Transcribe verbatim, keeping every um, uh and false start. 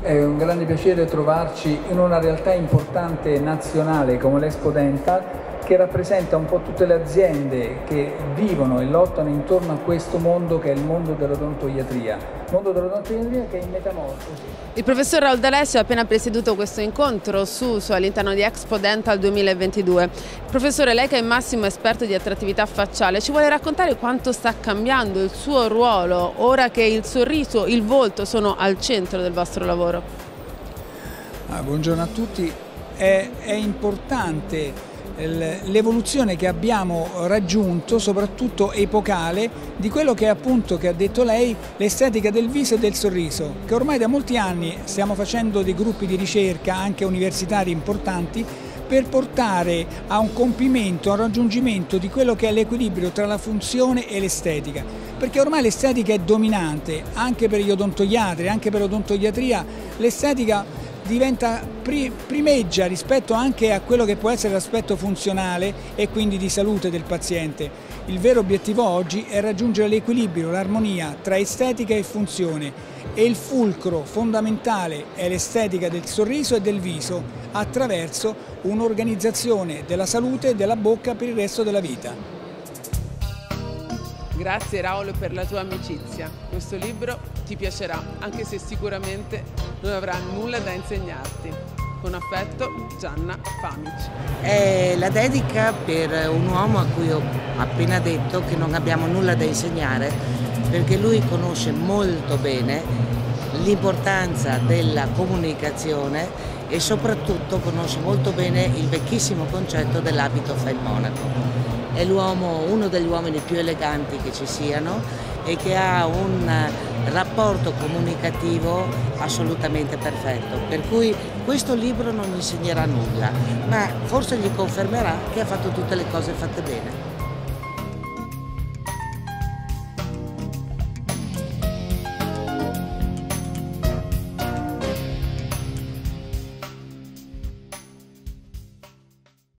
È un grande piacere trovarci in una realtà importante nazionale come l'Expo Dental, che rappresenta un po' tutte le aziende che vivono e lottano intorno a questo mondo che è il mondo dell'odontoiatria. Mondo dell'odontoiatria che è in metamorfosi. Il professor Raul D'Alessio ha appena presieduto questo incontro su, su all'interno di Expo Dental duemilaventidue. Professore, lei che è il massimo esperto di attrattività facciale, ci vuole raccontare quanto sta cambiando il suo ruolo ora che il sorriso, il volto sono al centro del vostro lavoro? Ah, buongiorno a tutti. È, è importante l'evoluzione che abbiamo raggiunto, soprattutto epocale, di quello che è appunto, che ha detto lei, l'estetica del viso e del sorriso, che ormai da molti anni stiamo facendo dei gruppi di ricerca anche universitari importanti per portare a un compimento, a un raggiungimento di quello che è l'equilibrio tra la funzione e l'estetica, perché ormai l'estetica è dominante anche per gli odontoiatri, anche per l'odontoiatria. L'estetica diventa primeggia rispetto anche a quello che può essere l'aspetto funzionale e quindi di salute del paziente. Il vero obiettivo oggi è raggiungere l'equilibrio, l'armonia tra estetica e funzione, e il fulcro fondamentale è l'estetica del sorriso e del viso attraverso un'organizzazione della salute e della bocca per il resto della vita. Grazie Raul per la tua amicizia, questo libro ti piacerà anche se sicuramente non avrà nulla da insegnarti. Con affetto, Gianna Famic. È la dedica per un uomo a cui ho appena detto che non abbiamo nulla da insegnare, perché lui conosce molto bene l'importanza della comunicazione e soprattutto conosce molto bene il vecchissimo concetto dell'abito fa il monaco. È l'uomo, uno degli uomini più eleganti che ci siano e che ha un rapporto comunicativo assolutamente perfetto, per cui questo libro non gli insegnerà nulla, ma forse gli confermerà che ha fatto tutte le cose fatte bene.